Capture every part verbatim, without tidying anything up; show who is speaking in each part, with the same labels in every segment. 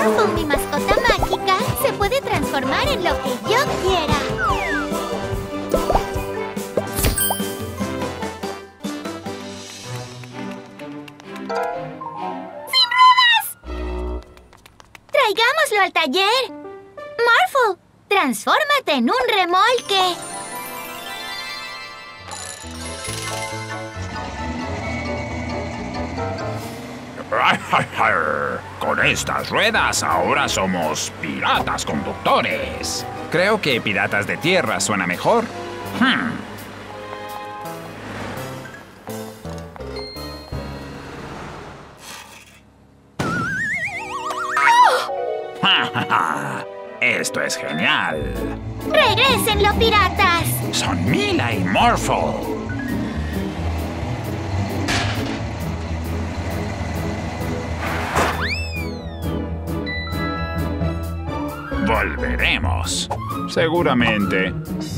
Speaker 1: Morphle, mi mascota mágica, se puede transformar en lo que yo quiera. ¡Sin ruedas! ¡Traigámoslo al taller! Morphle, transfórmate en un remolque.
Speaker 2: Con estas ruedas ahora somos piratas conductores. Creo que piratas de tierra suena mejor. Hmm. ¡Oh! Esto es genial.
Speaker 1: ¡Regrésenlo, piratas!
Speaker 2: Son Mila y Morphle. Volveremos. Seguramente.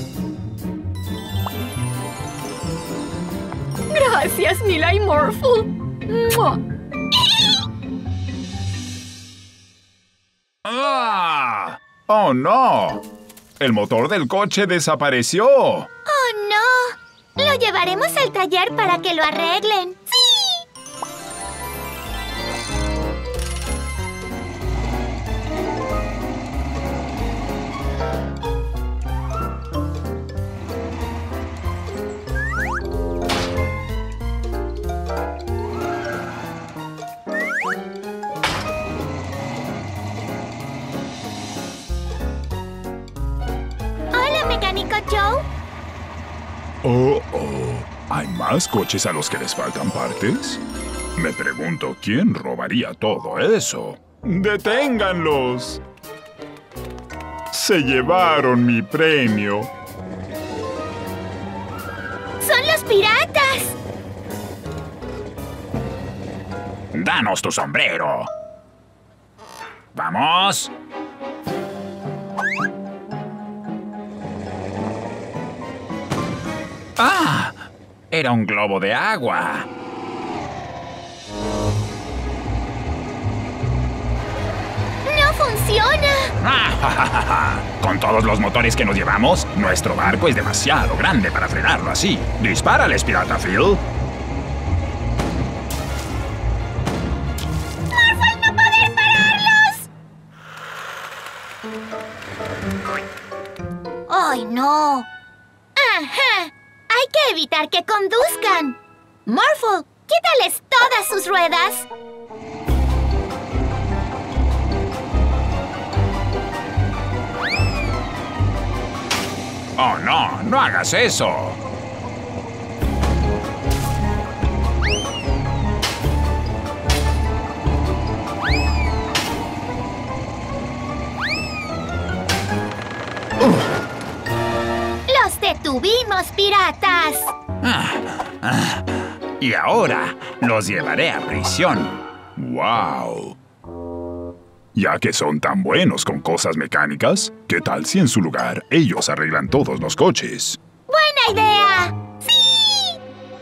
Speaker 3: Gracias, Mila y Morphle. ¡Mua!
Speaker 2: ¡Ah! ¡Oh, no! El motor del coche desapareció.
Speaker 1: ¡Oh, no! Lo llevaremos al taller para que lo arreglen. ¡Sí! ¿Mecánico Joe?
Speaker 4: Oh, oh. ¿Hay más coches a los que les faltan partes? Me pregunto, ¿quién robaría todo eso? ¡Deténganlos! Se llevaron mi premio.
Speaker 1: ¡Son los piratas!
Speaker 2: ¡Danos tu sombrero! ¡Vamos! ¡Ah! Era un globo de agua.
Speaker 1: ¡No funciona!
Speaker 2: Con todos los motores que nos llevamos, nuestro barco es demasiado grande para frenarlo así. ¡Dispárales, Pirata Phil!
Speaker 1: ¡Morphle, no poder pararlos! ¡Ay, no! ¡Ajá! ¡Hay que evitar que conduzcan! Morphle, quítales todas sus ruedas.
Speaker 2: ¡Oh, no! ¡No hagas eso!
Speaker 1: ¡Los detuvimos, piratas!
Speaker 2: Ah, ah, y ahora los llevaré a prisión.
Speaker 4: ¡Wow! Ya que son tan buenos con cosas mecánicas, ¿qué tal si en su lugar ellos arreglan todos los coches?
Speaker 1: ¡Buena idea! ¡Sí!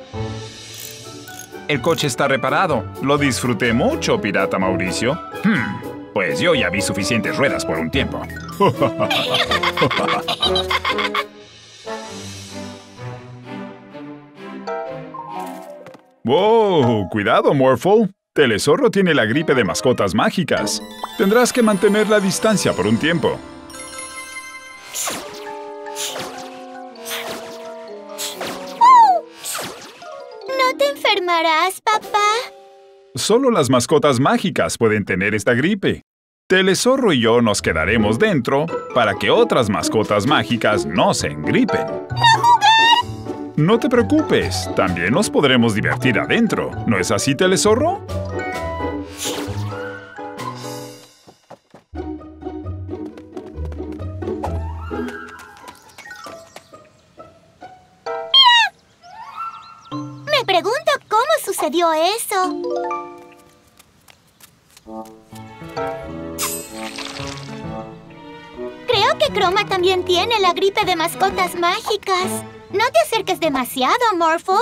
Speaker 2: El coche está reparado. Lo disfruté mucho, Pirata Mauricio. Hmm, pues yo ya vi suficientes ruedas por un tiempo.
Speaker 4: ¡Wow! ¡Cuidado, Morphle! Telezorro tiene la gripe de mascotas mágicas. Tendrás que mantener la distancia por un tiempo.
Speaker 1: ¿No te enfermarás, papá?
Speaker 4: Solo las mascotas mágicas pueden tener esta gripe. Telezorro y yo nos quedaremos dentro para que otras mascotas mágicas no se engripen. No te preocupes, también nos podremos divertir adentro. ¿No es así, Telezorro?
Speaker 1: Me pregunto cómo sucedió eso. Creo que Chroma también tiene la gripe de mascotas mágicas. No te acerques demasiado, Morphle.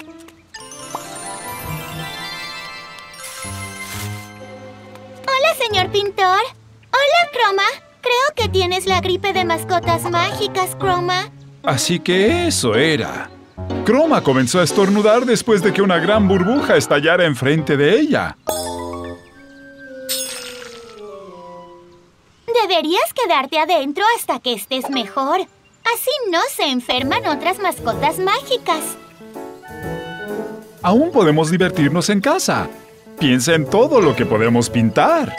Speaker 1: Hola, señor pintor. Hola, Chroma. Creo que tienes la gripe de mascotas mágicas, Chroma.
Speaker 4: Así que eso era. Chroma comenzó a estornudar después de que una gran burbuja estallara enfrente de ella.
Speaker 1: Deberías quedarte adentro hasta que estés mejor. Así no se enferman otras mascotas mágicas.
Speaker 4: Aún podemos divertirnos en casa. Piensa en todo lo que podemos pintar.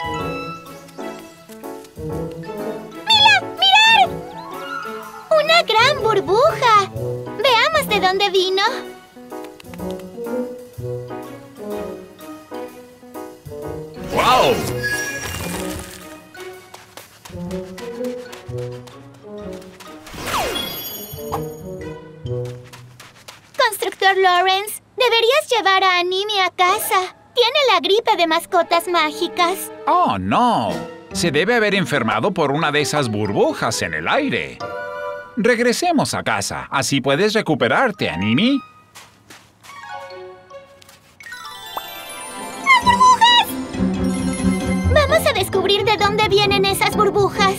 Speaker 1: ¡Mira! ¡Mirar! ¡Una gran burbuja! Veamos de dónde vino.
Speaker 2: ¡Wow!
Speaker 1: Constructor Lawrence, deberías llevar a Anime a casa. Tiene la gripe de mascotas mágicas.
Speaker 2: ¡Oh, no! Se debe haber enfermado por una de esas burbujas en el aire. Regresemos a casa. Así puedes recuperarte, Anime.
Speaker 1: ¡Las burbujas! Vamos a descubrir de dónde vienen esas burbujas.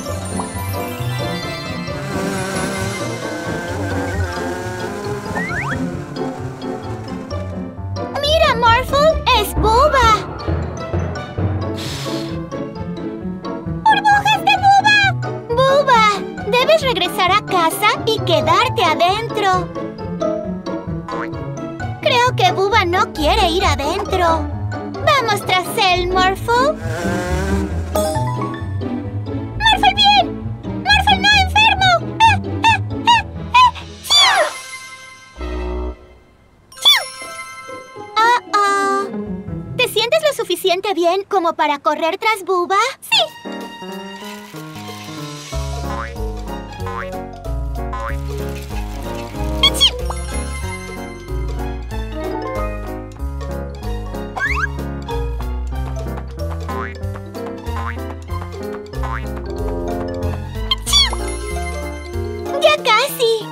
Speaker 1: ¡Mira, Morphle! ¡Es Bubba! ¡Burbujas de Bubba! ¡Bubba! Debes regresar a casa y quedarte adentro. Creo que Bubba no quiere ir adentro. ¡Vamos tras él, Morphle! ¡Morphle bien! ¡Morphle no enfermo! ¡Eh, eh, eh, eh! ¡Chiu! ¡Chiu! Oh-oh. ¿Te sientes lo suficiente bien como para correr tras Bubba? ¡Sí! ¡Ya casi!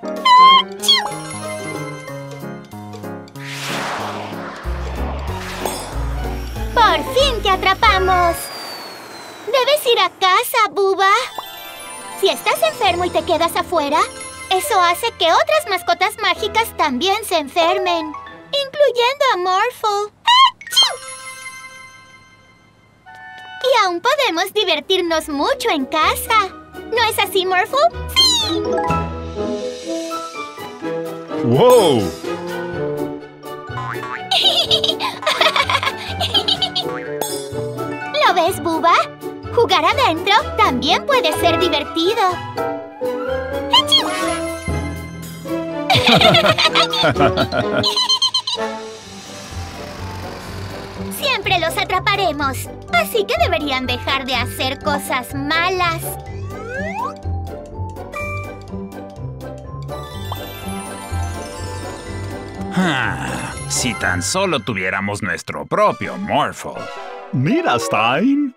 Speaker 1: ¡Por fin te atrapamos! Debes ir a casa, Bubba. Si estás enfermo y te quedas afuera, eso hace que otras mascotas mágicas también se enfermen, incluyendo a Morphle. Y aún podemos divertirnos mucho en casa. ¿No es así, Morphle? ¡Sí!
Speaker 4: ¡Wow!
Speaker 1: ¿Lo ves, Bubba? Jugar adentro también puede ser divertido. Siempre los atraparemos, así que deberían dejar de hacer cosas malas.
Speaker 2: Ah, si tan solo tuviéramos nuestro propio Morphle.
Speaker 4: Mira, Stein.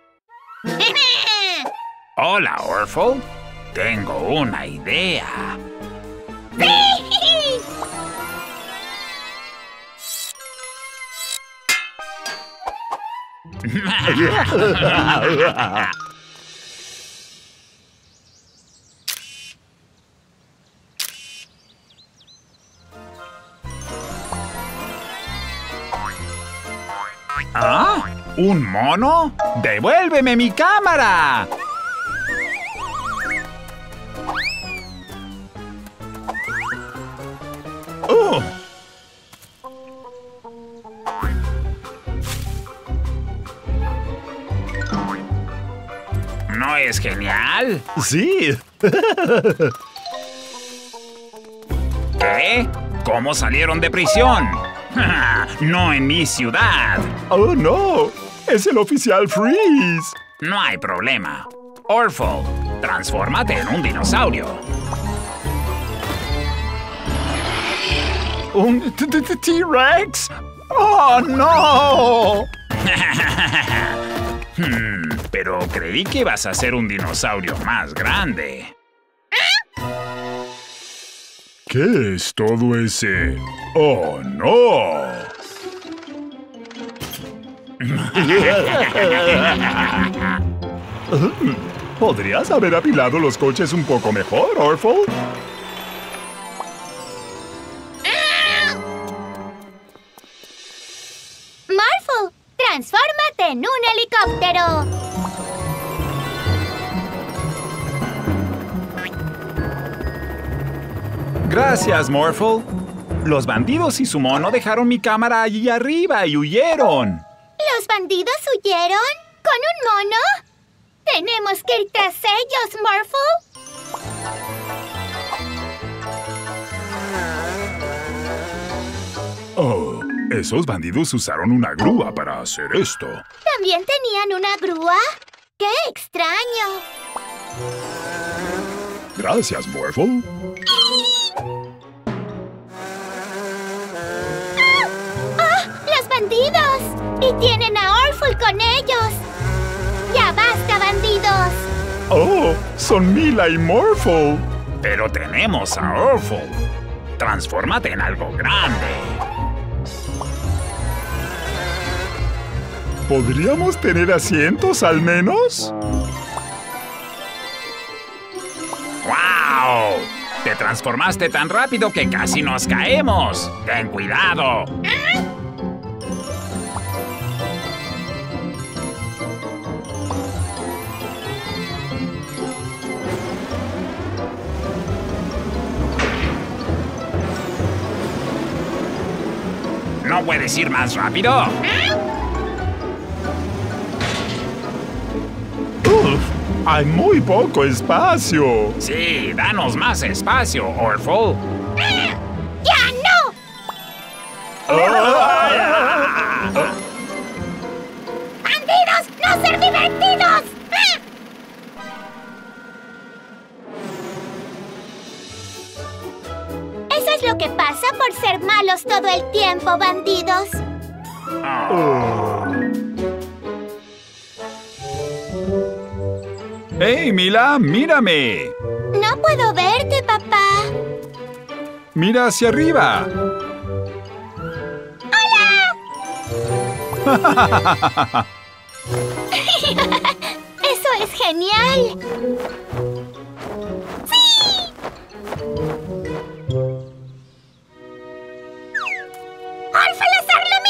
Speaker 2: Hola, Orphle. Tengo una idea. ¿Ah? ¿Un mono? ¡Devuélveme mi cámara! ¡Oh! ¿No es genial?
Speaker 4: Sí.
Speaker 2: ¿Qué? ¿Cómo salieron de prisión? ¡No en mi ciudad!
Speaker 4: ¡Oh, no! ¡Es el oficial Freeze!
Speaker 2: No hay problema. Orphle, transfórmate en un dinosaurio.
Speaker 4: ¿Un T-Rex? ¡Oh, no!
Speaker 2: hmm, pero creí que ibas a ser un dinosaurio más grande.
Speaker 4: ¿Qué es todo ese? ¡Oh, no! ¿Podrías haber apilado los coches un poco mejor, Orphle?
Speaker 1: Morphle, transfórmate en un helicóptero.
Speaker 4: Gracias, Morphle. Los bandidos y su mono dejaron mi cámara allí arriba y huyeron.
Speaker 1: ¿Los bandidos huyeron? ¿Con un mono? ¡Tenemos que ir tras ellos, Morphle!
Speaker 4: Oh, esos bandidos usaron una grúa para hacer esto.
Speaker 1: ¿También tenían una grúa? ¡Qué extraño!
Speaker 4: Gracias, Morphle.
Speaker 1: ¡Bandidos! ¡Y tienen a Orphle con ellos! ¡Ya basta, bandidos!
Speaker 4: ¡Oh! ¡Son Mila y Morphle! Pero tenemos a Orphle. Transfórmate en algo grande. ¿Podríamos tener asientos al menos?
Speaker 2: ¡Wow! Te transformaste tan rápido que casi nos caemos. ¡Ten cuidado! ¿No puedes ir más rápido?
Speaker 4: ¡Uf! ¡Hay muy poco espacio!
Speaker 2: Sí, danos más espacio, Orphle.
Speaker 1: ¡Ya no! ¡Bandidos! ¡No ser divertidos! Eso es lo que pasa por ser malos todo el tiempo, bandidos.
Speaker 2: Oh.
Speaker 4: ¡Hey, Mila! ¡Mírame!
Speaker 1: No puedo verte, papá.
Speaker 4: ¡Mira hacia arriba!
Speaker 1: ¡Hola! ¡Eso es genial! ¡Sí! ¡Orphle hacer lo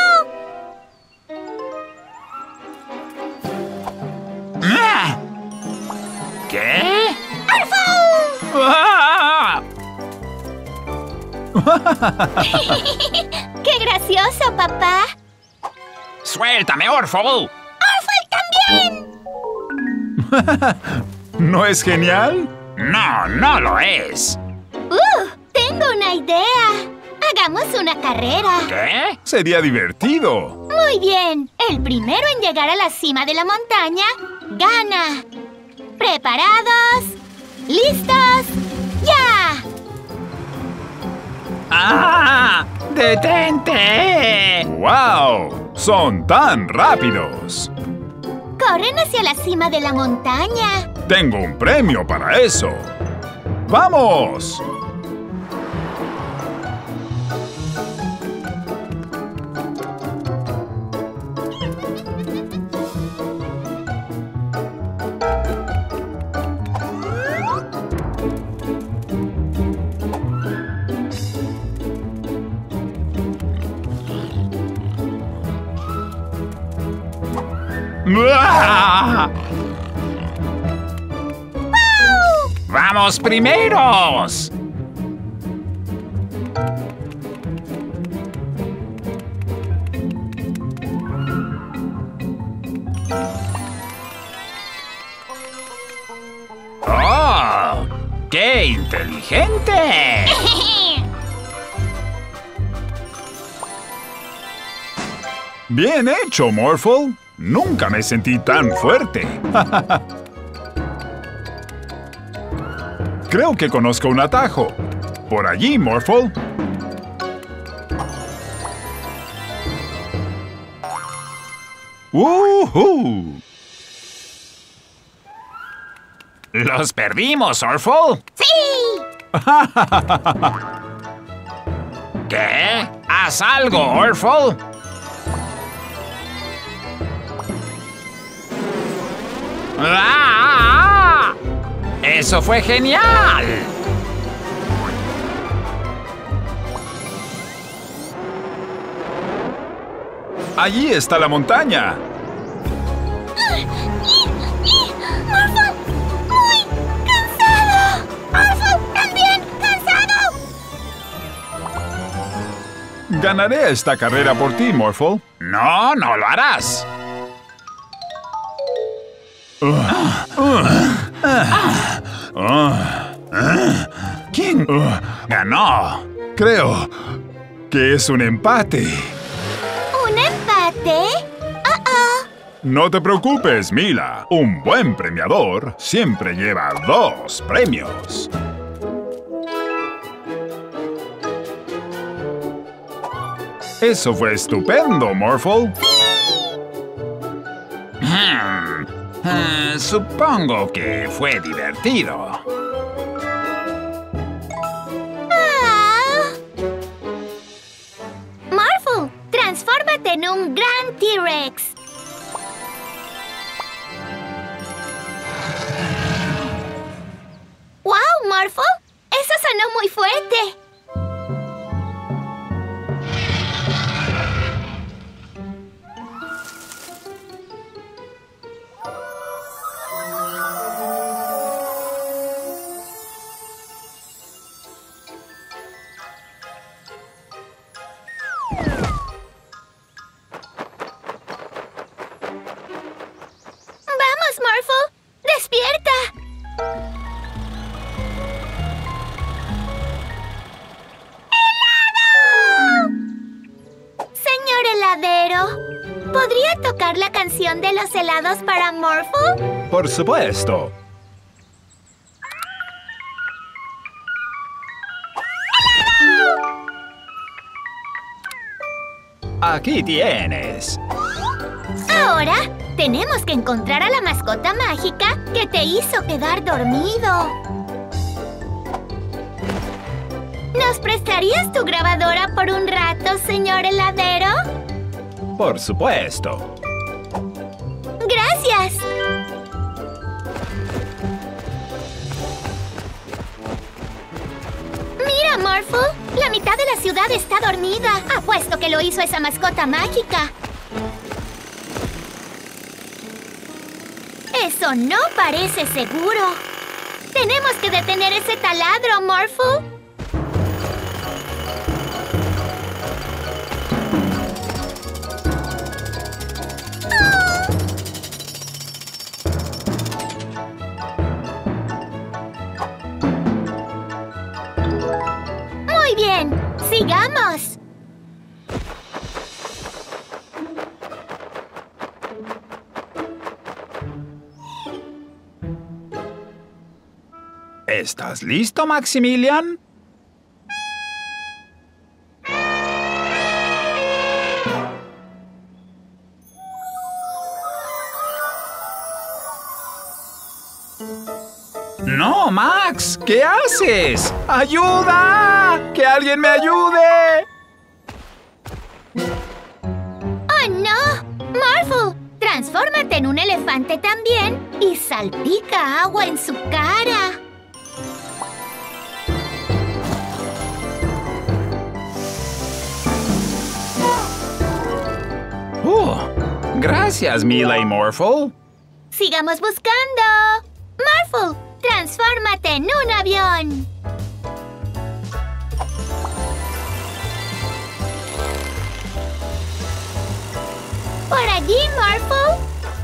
Speaker 1: mismo!
Speaker 2: ¡Ah! ¿Qué?
Speaker 1: ¡Orphle!
Speaker 2: ¡Ah!
Speaker 1: ¡Qué gracioso, papá!
Speaker 2: ¡Suéltame, Orphle!
Speaker 1: ¡Orphle también!
Speaker 4: ¿No es genial?
Speaker 2: No, no lo es.
Speaker 1: ¡Uh! Tengo una idea. Hagamos una carrera.
Speaker 2: ¿Qué?
Speaker 4: Sería divertido.
Speaker 1: Muy bien. El primero en llegar a la cima de la montaña gana. ¿Preparados? ¿Listos? ¡Ya!
Speaker 2: ¡Ah! ¡Detente!
Speaker 4: ¡Wow! ¡Son tan rápidos!
Speaker 1: Corren hacia la cima de la montaña.
Speaker 4: Tengo un premio para eso. ¡Vamos!
Speaker 2: ¡Ah! ¡Vamos primeros! ¡Oh! ¡Qué inteligente!
Speaker 4: ¡Bien hecho, Morphle! Nunca me sentí tan fuerte. Creo que conozco un atajo. Por allí, Morphle. ¡Woohoo!
Speaker 2: ¡Los perdimos, Orphle!
Speaker 1: ¡Sí!
Speaker 2: ¿Qué? ¡Haz algo, Orphle! ¡Ah! ¡Eso fue genial!
Speaker 4: Allí está la montaña.
Speaker 1: ¡Morphle! ¡Muy cansado! ¡Morphle! ¡También cansado!
Speaker 4: Ganaré esta carrera por ti, Morphle.
Speaker 2: No, no lo harás. ¿Quién ganó?
Speaker 4: Creo que es un empate.
Speaker 1: ¿Un empate? ¡Oh-oh!
Speaker 4: No te preocupes, Mila. Un buen premiador siempre lleva dos premios. Eso fue estupendo, Morphle.
Speaker 2: Hmm, eh, supongo que fue divertido.
Speaker 1: Ah. Morphle, transfórmate en un gran T-Rex. ¡Wow, Morphle! ¡Eso sonó muy fuerte! ¡Vamos, Morphle! ¡Despierta! Señor heladero, ¿podría tocar la canción de los helados para Morphle?
Speaker 4: Por supuesto.
Speaker 2: Aquí tienes.
Speaker 1: Ahora, tenemos que encontrar a la mascota mágica que te hizo quedar dormido. ¿Nos prestarías tu grabadora por un rato, señor heladero?
Speaker 2: Por supuesto.
Speaker 1: ¡Gracias! Mira, Morphle, la mitad de la ciudad está dormida. Apuesto que lo hizo esa mascota mágica. Eso no parece seguro. Tenemos que detener ese taladro, Morphle. Muy bien, sigamos.
Speaker 2: ¿Estás listo, Maximilian? ¡No, Max! ¿Qué haces? ¡Ayuda! ¡Que alguien me ayude!
Speaker 1: ¡Oh, no! ¡Morphle! Transfórmate en un elefante también y salpica agua en su cara.
Speaker 2: Uh, gracias, Mila y Morphle.
Speaker 1: ¡Sigamos buscando! ¡Morphle! ¡Transfórmate en un avión! ¡Por allí, Morphle!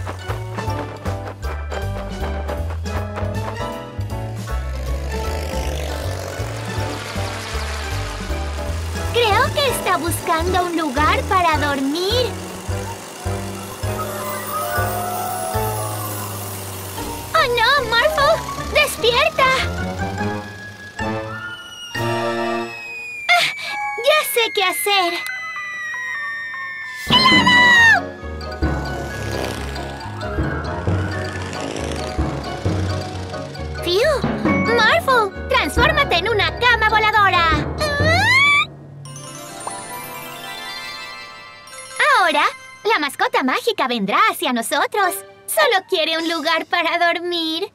Speaker 1: Creo que está buscando un lugar para dormir. ¡Oh, no, Morphle! ¡Despierta! ¡Ah! ¡Ya sé qué hacer! ¡Helado! ¡Fiu! ¡Morphle! ¡Transfórmate en una cama voladora! Ahora, la mascota mágica vendrá hacia nosotros. Solo quiere un lugar para dormir.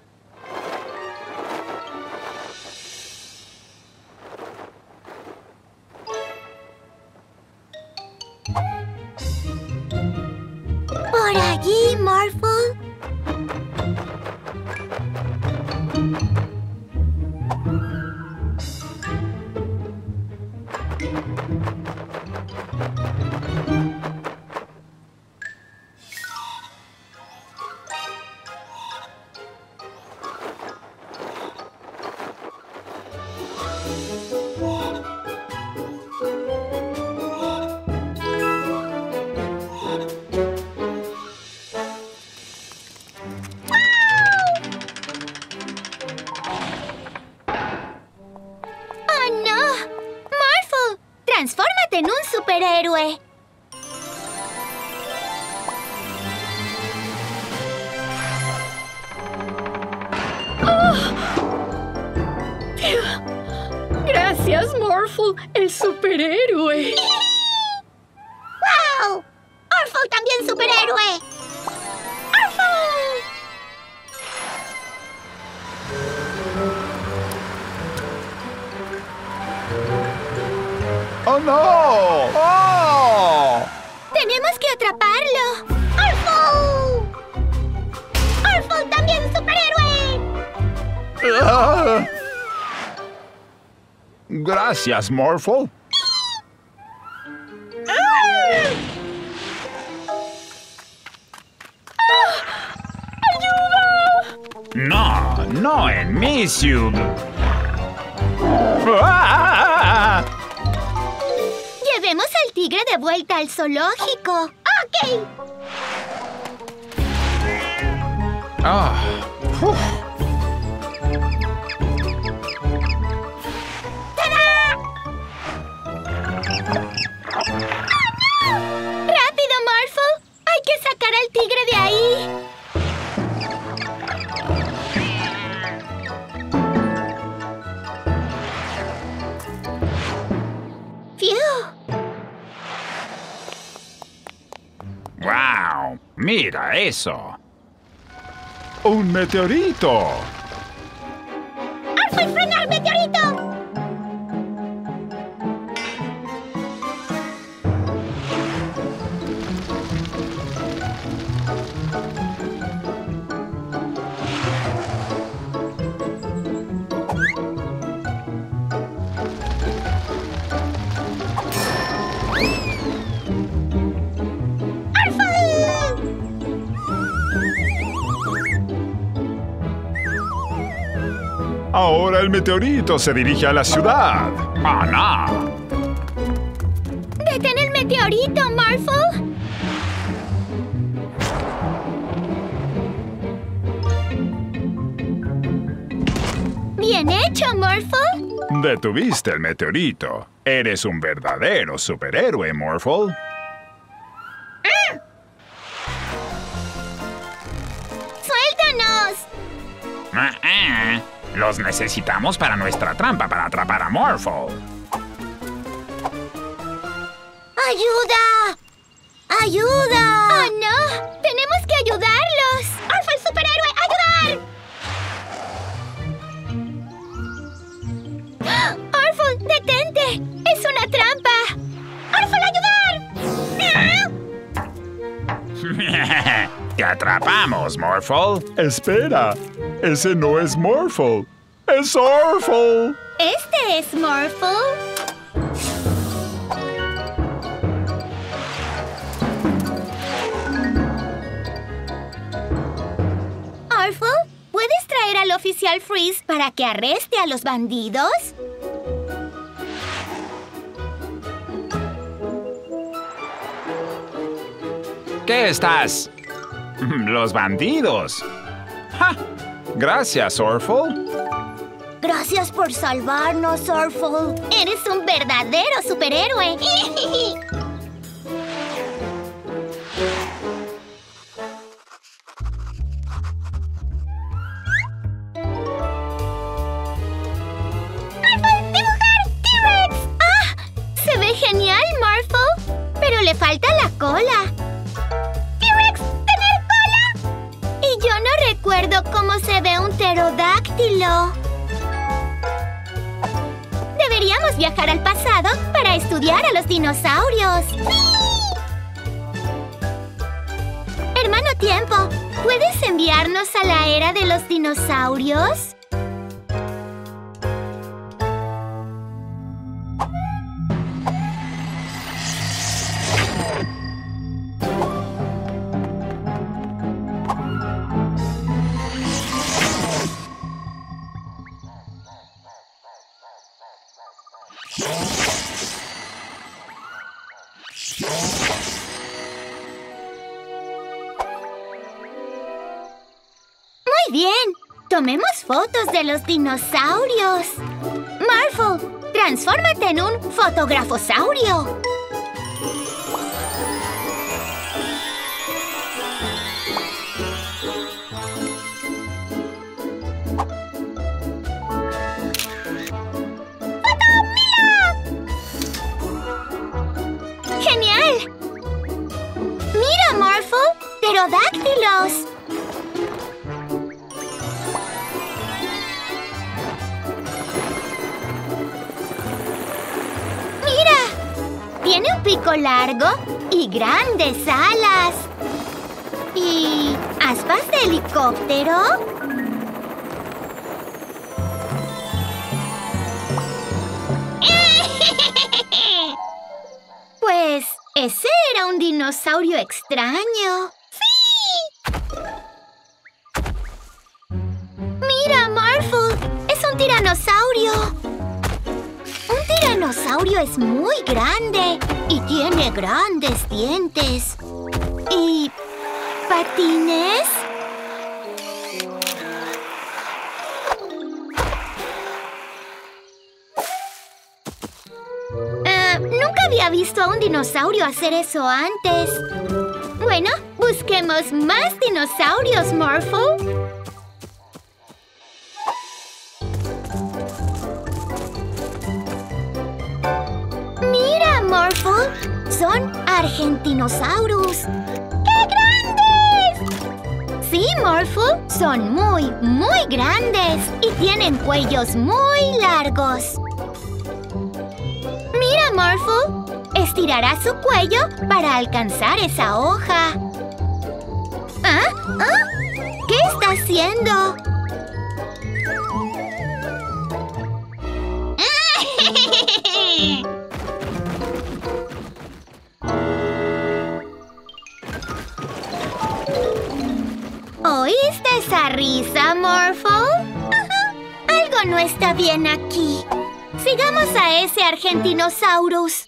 Speaker 1: Por allí, Morphle. ¡Transfórmate en un superhéroe!
Speaker 3: ¡Oh! Gracias, Morphle, el superhéroe.
Speaker 1: ¡Wow! ¡Orphle también superhéroe! ¡Orphle!
Speaker 4: ¡Oh, no! ¡Oh!
Speaker 1: ¡Tenemos que atraparlo! ¡Orphle! ¡Orphle también superhéroe!
Speaker 4: Ah. Gracias, Morphle.
Speaker 2: No, no en mi ciudad. ¡Ah!
Speaker 1: Llevemos al tigre de vuelta al zoológico. ¡Ok!
Speaker 2: Ah, uf.
Speaker 1: ¡Rápido, Morphle! ¡Hay que sacar al tigre de ahí! ¡Fiu!
Speaker 2: ¡Wow! ¡Mira eso!
Speaker 4: ¡Un meteorito!
Speaker 1: ¡Orphle, frenar, meteorito!
Speaker 4: Ahora el meteorito se dirige a la ciudad.
Speaker 2: ¡Oh, no!
Speaker 1: ¡Detén el meteorito, Morphle! ¡Bien hecho, Morphle!
Speaker 4: Detuviste el meteorito. Eres un verdadero superhéroe, Morphle.
Speaker 1: ¡Suéltanos!
Speaker 2: Ah, ah. Los necesitamos para nuestra trampa para atrapar a Morphle.
Speaker 1: ¡Ayuda! ¡Ayuda! ¡Oh, no! ¡Tenemos que ayudarlos! ¡Orphle, el superhéroe! ¡Ayudar! ¡Orphle, detente! ¡Es una trampa! ¡Orphle, ayudar!
Speaker 2: ¡Te atrapamos, Morphle!
Speaker 4: Espera, ese no es Morphle. ¡Es Orphle!
Speaker 1: Este es Morphle. Orphle, ¿puedes traer al oficial Freeze para que arreste a los bandidos?
Speaker 2: ¿Qué estás? ¡Los bandidos! ¡Ja!
Speaker 4: Gracias, Orphle.
Speaker 1: Gracias por salvarnos, Orphle. Eres un verdadero superhéroe. ¡Orphle, dibujar! ¡T-Rex! ¡Ah! Se ve genial, Morphle. Pero le falta la cola. ¡T-Rex, tener cola! cómo se ve un pterodáctilo. Deberíamos viajar al pasado para estudiar a los dinosaurios. Hermano Tiempo, ¿puedes enviarnos a la era de los dinosaurios? Muy bien. Tomemos fotos de los dinosaurios. Morphle, transfórmate en un fotografosaurio. ¡Genial! ¡Mira, Morphle! ¡Pterodáctilos! ¡Mira! Tiene un pico largo y grandes alas. ¿Y aspas de helicóptero? Pues, ese era un dinosaurio extraño. ¡Sí! ¡Mira, Morphle! ¡Es un tiranosaurio! Un tiranosaurio es muy grande y tiene grandes dientes. ¿Y patines? Nunca había visto a un dinosaurio hacer eso antes. Bueno, busquemos más dinosaurios, Morphle. ¡Mira, Morphle! Son Argentinosaurus. ¡Qué grandes! Sí, Morphle, son muy, muy grandes y tienen cuellos muy largos. Mira, Morphle, estirará su cuello para alcanzar esa hoja. ¿Ah? ¿Ah? ¿Qué está haciendo? ¿Oíste esa risa, Morphle? Algo no está bien aquí. Sigamos a ese Argentinosaurus.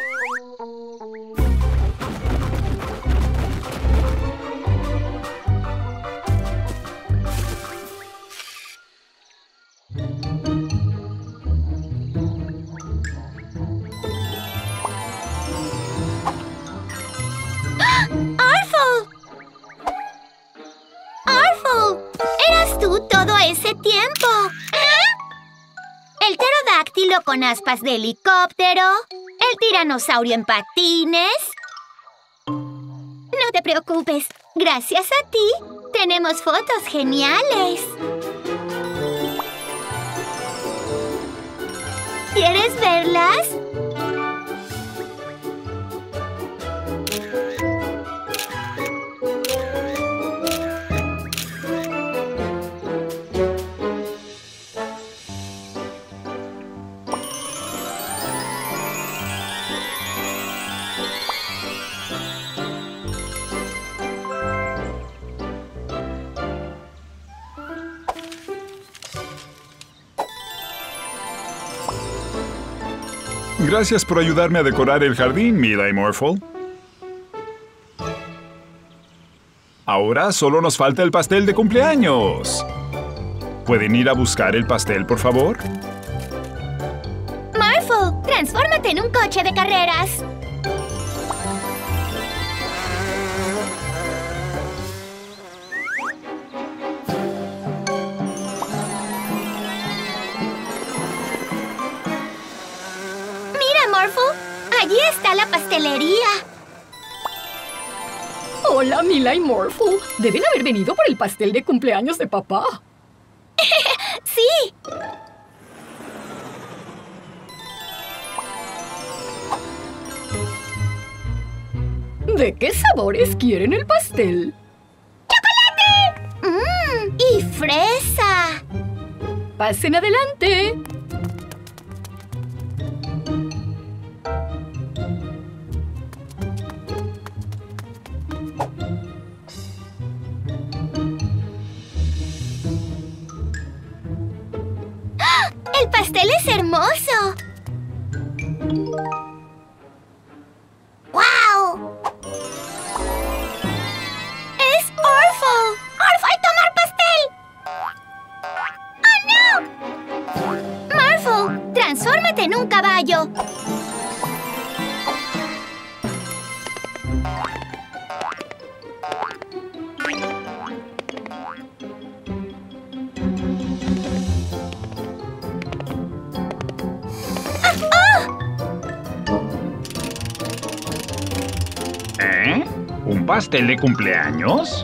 Speaker 1: ¡Ah! ¡Arful! ¡Arful! ¿Eras tú todo ese tiempo? El pterodáctilo con aspas de helicóptero. El tiranosaurio en patines. No te preocupes. Gracias a ti, tenemos fotos geniales. ¿Quieres verlas?
Speaker 4: Gracias por ayudarme a decorar el jardín, Mila y Morphle. Ahora solo nos falta el pastel de cumpleaños. ¿Pueden ir a buscar el pastel, por favor?
Speaker 1: Morphle, transfórmate en un coche de carreras. Morphle, allí está la pastelería.
Speaker 3: Hola, Mila y Morphle. Deben haber venido por el pastel de cumpleaños de papá.
Speaker 1: ¡Sí!
Speaker 3: ¿De qué sabores quieren el pastel?
Speaker 1: ¡Mmm! ¡Y fresa!
Speaker 3: Pasen adelante.
Speaker 1: ¡El pastel es hermoso! ¡Guau! ¡Es Orphle! ¡Orphle, tomar pastel! ¡Oh, no! Morphle, transfórmate en un caballo.
Speaker 2: ¿Eh? ¿Un pastel de cumpleaños?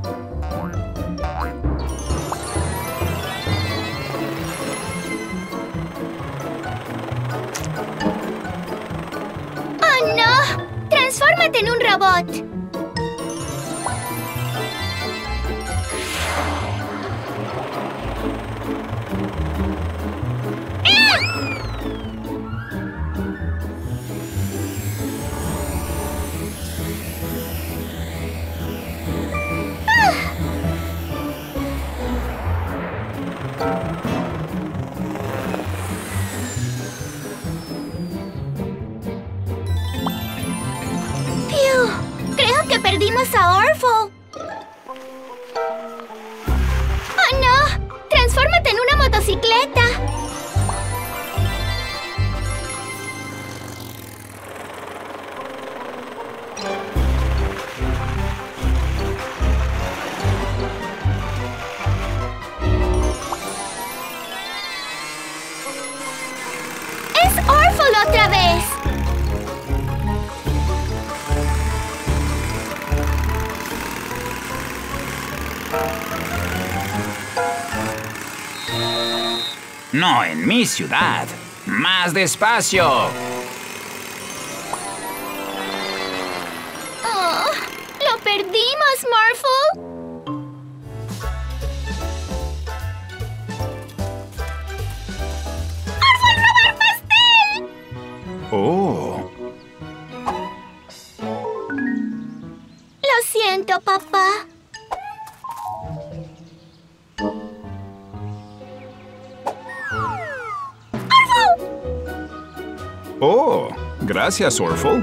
Speaker 1: ¡Oh, no! ¡Transfórmate en un robot! ¡Piu! Creo que perdimos a Orphle. ¡Oh, no! ¡Transfórmate en una motocicleta! ¡Es Orphle otra vez!
Speaker 2: No en mi ciudad. ¡Más despacio!
Speaker 1: Oh, ¡lo perdimos, Morphle! ¡Orphle, robar pastel!
Speaker 2: ¡Oh!
Speaker 1: Lo siento, papá.
Speaker 4: Oh, gracias, Orphle.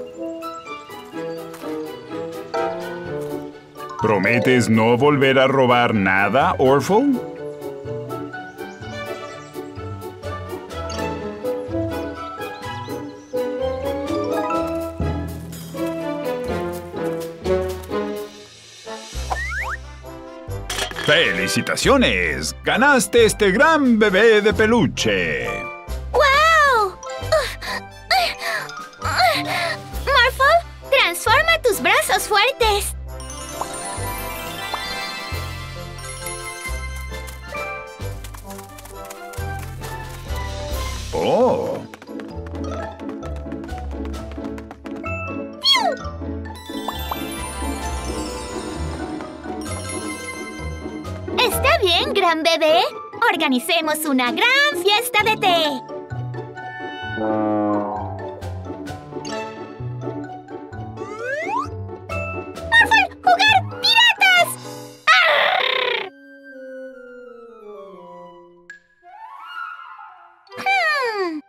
Speaker 4: ¿Prometes no volver a robar nada, Orphle? ¡Felicitaciones! ¡Ganaste este gran bebé de peluche!
Speaker 1: ¡Guau! Morphle, transforma tus brazos fuertes.
Speaker 4: ¡Oh!
Speaker 1: Está bien, gran bebé. Organicemos una gran fiesta de té. ¡Morphle, jugar piratas! ¡Arr! Hmm.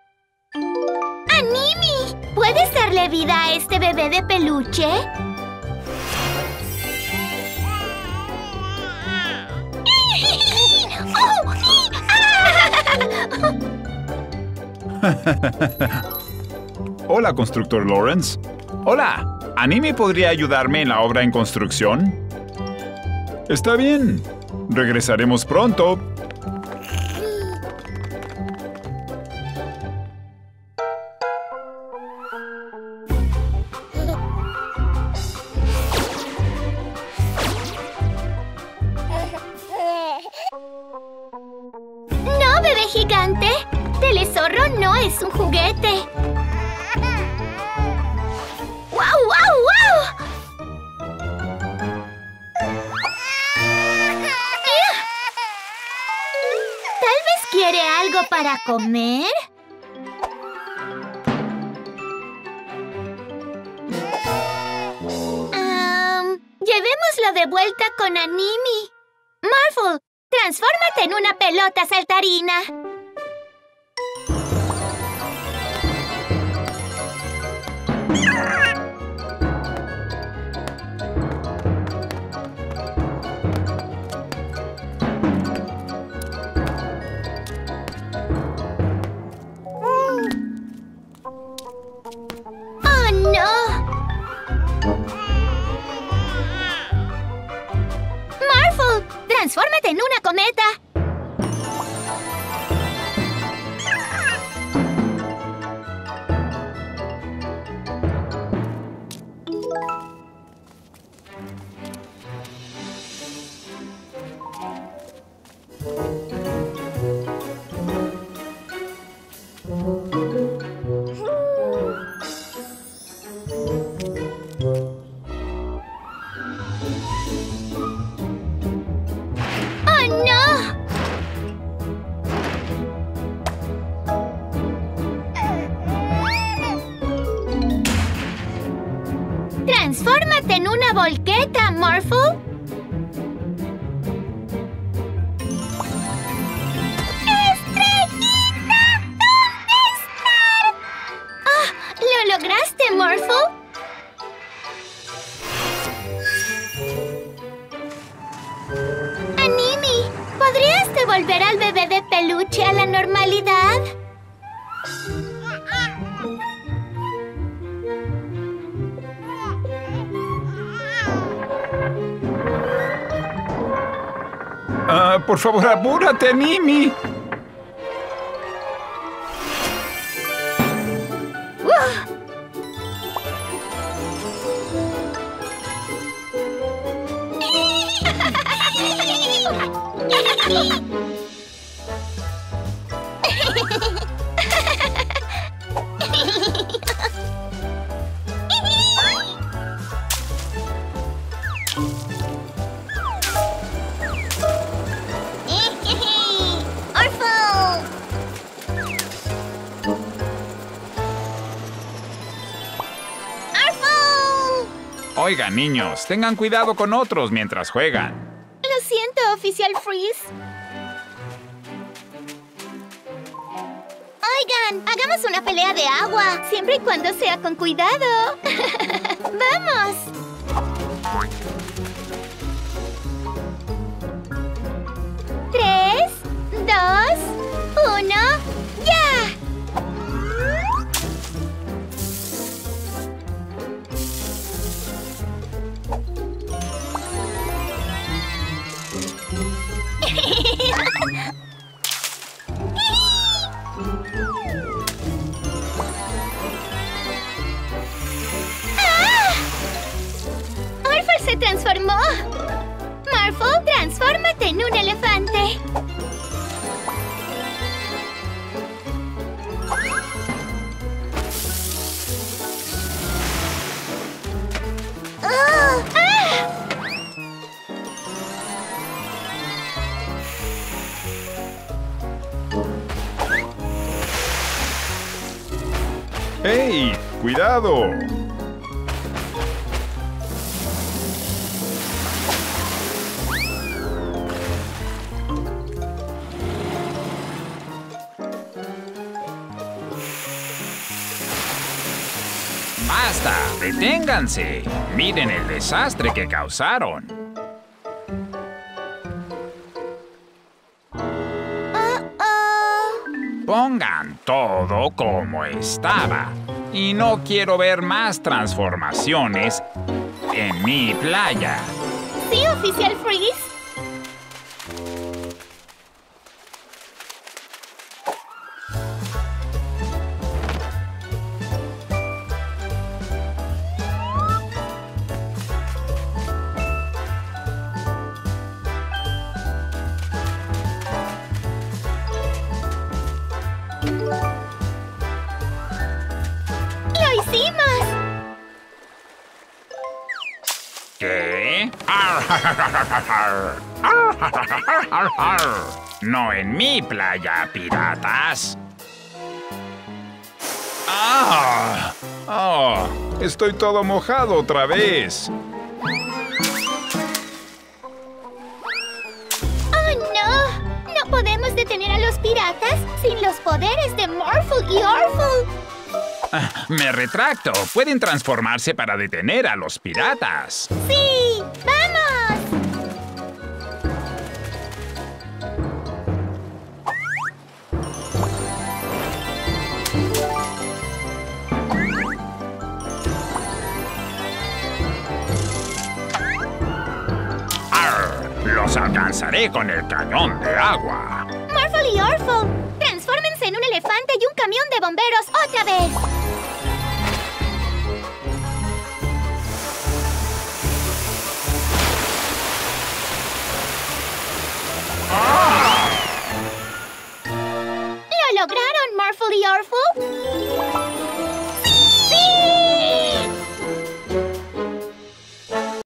Speaker 1: Animi, ¿puedes darle vida a este bebé de peluche?
Speaker 4: Hola, constructor Lawrence.
Speaker 2: ¡Hola!
Speaker 4: ¿Animi podría ayudarme en la obra en construcción? Está bien. Regresaremos pronto.
Speaker 1: gigante? Telezorro no es un juguete. ¡Wow, wow, wow! Tal vez quiere algo para comer. Um, llevémoslo de vuelta con Animi. Morphle, transfórmate en una pelota saltarina. ¡Oh, no! Morphle, transfórmate en una cometa. ¡Oh, no! ¡Transfórmate en una volqueta, Morphle! ¡Estrellita! ¿Dónde estás? ¡Ah! ¡Lo lograste, Morphle! Animi, ¿podrías devolver al bebé de peluche a la normalidad?
Speaker 4: Ah, por favor, apúrate, Animi.
Speaker 2: Oigan, niños, tengan cuidado con otros mientras juegan.
Speaker 1: Lo siento, oficial Freeze. Oigan, hagamos una pelea de agua, siempre y cuando sea con cuidado. ¡Vamos! Tres, dos, uno, ¡ya! ¡Morphle se transformó! Morphle, transfórmate en un elefante. ¡Oh! ¡Ah!
Speaker 4: ¡Hey! ¡Cuidado!
Speaker 2: ¡Basta! ¡Deténganse! ¡Miren el desastre que causaron!
Speaker 1: Uh-oh.
Speaker 2: Pongan todo como estaba. Y no quiero ver más transformaciones en mi playa.
Speaker 1: Sí, oficial Freeze.
Speaker 2: ¿Qué? No en mi playa, piratas.
Speaker 4: ¡Ah! ¡Ah! Estoy todo mojado otra vez.
Speaker 1: ¡Oh, no! No podemos detener a los piratas sin los poderes de Morphle y Orphle.
Speaker 2: Ah, me retracto. Pueden transformarse para detener a los piratas.
Speaker 1: ¡Sí! ¡Vamos!
Speaker 2: Arr, los alcanzaré con el cañón de agua.
Speaker 1: Morphle y Orphle, transfórmense en un elefante y un camión de bomberos otra vez. ¡Lo lograron, Morphle y Orphle!